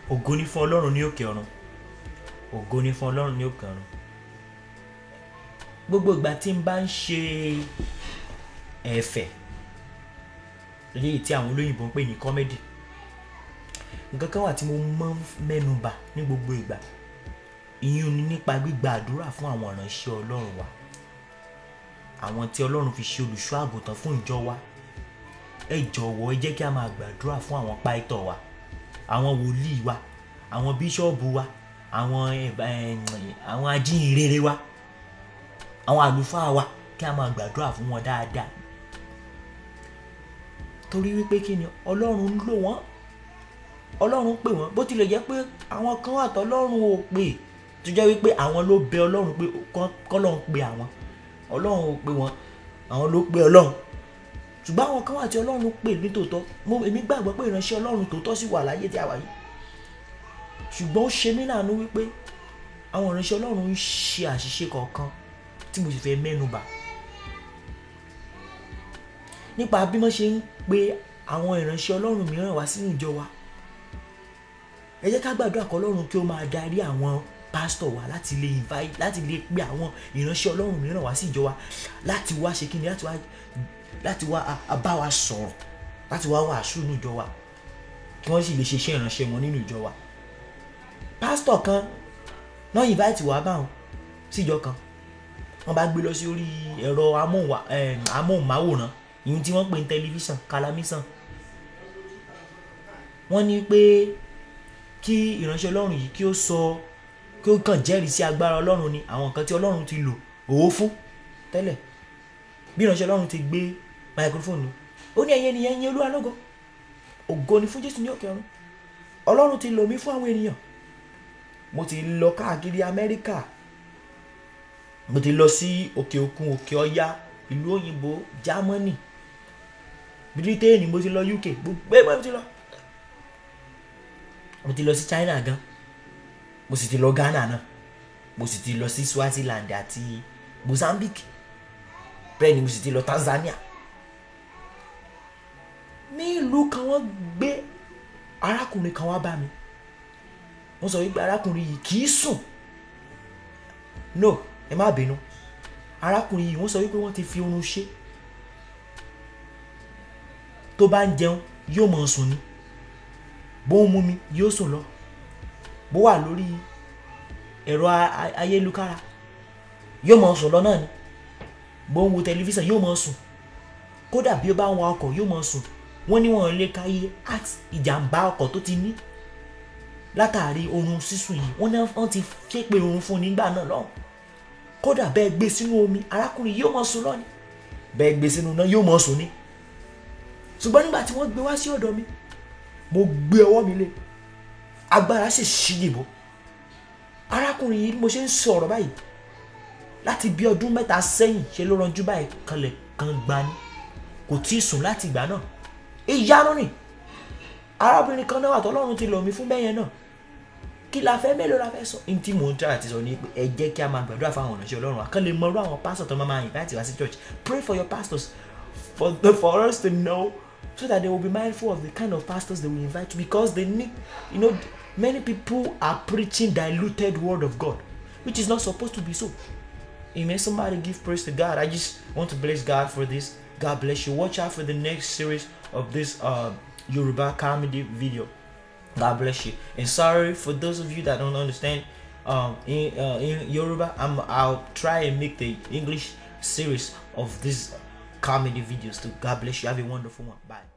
ògo ni fún Ọlọ́run ní òkè ọ̀run, ògo ni fún Ọlọ́run ní òkè ọ̀run. Gbogbo ìgbà tí n bá ń ṣe ẹ̀fẹ̀ léyìí tí àwọn olóyìnbó ń pè ní comedy, nǹkan kan wà tí mo máa ń mẹ́nu bà ní gbogbo ìgbà, ìyẹn ni nípa gbígba àdúrà fún àwọn ìránṣẹ́ Ọlọ́run wa, àwọn tí Ọlọ́run fi ṣe olùṣọ́ àgùntàn fún ìjọ wa. Ẹ jọ̀wọ́ ẹ jẹ́ kí a máa gbàdúrà fún àwọn pásítọ̀ wa, àwọn wòlíì wa, àwọn bíṣọ́ọ̀bù wa, àwọn ajíhìnrere wa, àwọn àlùfáà wa, kí a máa gbàdúrà fún wọn dáadáa. Torí wípé kí ni Ọlọ́run ń lò wọ́n, Ọlọ́run pè wọ́n, bó tilẹ̀ jẹ́ pé àwọn kan wà tọ́lọ́run ò pè, tó jẹ́ wípé àwọn ló bẹ Ọlọ́run pé kọ́lọ́run pè àwọn, Ọlọ́run ò pè wọ́n, àwọn ló pè Ọlọ́run. Ṣùgbọ́n àwọn kan wà tí Ọlọ́run pè ní tòótọ́, èmi gbàgbọ́ pé ìránṣẹ́ Ọlọ́run tòótọ́ sì wà láyé tí a wà yìí. Ṣùgbọ́n ó ṣe mí láàánú wípé àwọn ìránṣẹ́ Ọlọ́run ń ṣe àṣìṣe kọ̀ọ̀kan tí mo sì fẹ́ mẹ́nu bà nípa bí wọ́n ṣe ń pe àwọn ìránṣẹ́ Ọlọ́run mìíràn wá sínú ìjọ wa. Ẹ jẹ́ ká gbàdúrà kí Ọlọ́run kí ó máa darí àwọn pásítọ̀ wa láti lè pe àwọn ìránṣẹ́ Ọlọ́run mìíràn wá sí ìjọ wa láti wá ṣe kíni, láti wá bá wa sọ̀rọ̀, láti wá wàásù nínú ìjọ wa, kí wọ́n sì lè ṣe iṣẹ́ ìránṣẹ́ wọn nínú ìjọ wa. Pásítọ̀ kan náà invite wá bá wọn sí ìjọ kan, wọ́n bá gbé lọ sí orí ẹ̀rọ amóhùnmáwòrán, ìyẹn tí wọ́n pè ní tẹlifíṣàn, kálámísàn. Wọ́n ní pé kí ìránṣẹ́ Ọlọ́run yìí kí ó kàn jẹ́rìí sí agbára Ọlọ́run ni àwọn nǹkan tí Ọlọ́run ti lò òwò fún tẹ́lẹ̀. Bí ìránṣẹ́ Ọlọ́run ti gbé máikrófóònù, ó ní ẹ̀yin ènìyàn yìn Olúwa lógo, ògo ni fún Jésù ní òkè ọ̀run. Ọlọ́run ti lò mí fún àwọn ènìyàn. Mo ti lọ káàkiri Amẹ́ríkà, mo ti lọ sí òkè òkun, òkè ọya, ìlú òyìnbó, Germany, Britain, mo ti lọ UK, gbogbo mo ti lọ. Mo ti lọ sí China gan, mo sì ti lọ Ghana náà, mo sì ti lọ sí Swaziland àti Mozambique, bẹ́ẹ̀ ni mo sì ti lọ Tanzania. Ní ìlú kan wọ́n gbé arákùnrin kan wá bá mi, wọ́n sọ wípé arákùnrin yìí kì í sùn. No, ẹ má bínú, arákùnrin yìí wọ́n sọ wípé wọ́n ti fi oorun ṣe. Tó bá ń jẹun yóò máa sùn ni, bó ń mú mi yóò sùn lọ, bó wà lórí ẹ̀rọ ayélujára yóò máa sùn lọ náà ni, bó ń wo tẹlifíṣàn yóò máa sùn, kódà bí ó bá ń wa ọkọ̀ yóò máa sùn. Wọ́n ní wọ́n lè káyé àti ìjàmbá ọkọ̀ tó ti ní látàrí oorun sísùn yìí. Wọ́n ní wọ́n ti ṣépè oorun fún nígbà náà lọ́hùn. Kódà bẹ́ẹ̀ gbé sínú omi, arákùnrin yóò máa sùn lọ ni, bẹ́ẹ̀ gbé sínú iná yóò máa sùn ni. Ṣùgbọ́n nígbà tí wọ́n gbé wá sí ọ̀dọ̀ mi, mo gbé ọwọ́ mi lé, agbára sì ṣídìbò. Arákùnrin yìí mo ṣe ń sọ̀rọ̀ báyìí, láti bí ọdún 3 sẹ́yìn ṣe ló ranjú báyìí kanlẹ̀ kan gbani, kò tí ì sùn láti ìgbà náà. Ìyanu ni arábìnrin kan náà wà tọ́lọ́run ti lò mí fún bẹ́yẹn náà. Kí la fẹ́, mélòó la fẹ́ sọ? Ní tí mò ń try àti sọ ní pé ẹ jẹ́ kí a máa gbàdúrà fún àwọn ìránṣẹ́ Ọlọ́run, àkàn lè mọ irú àwọn pastors tó máa invite wá sí church. Pray for your pastors, for us to know, so that they will be mindful of the kind of pastors they will invite, because they need, many people are preaching diluted word of God, which is not supposed to be so. Amen. Somebody give praise to God. I just want to bless God for this. God bless you. Watch out for the next series of this Yoruba comedy video. God bless you. And sorry for those of you that don't understand in Yoruba. I'll try and make the English series of these comedy videos too. God bless you. Have a wonderful one. Bye.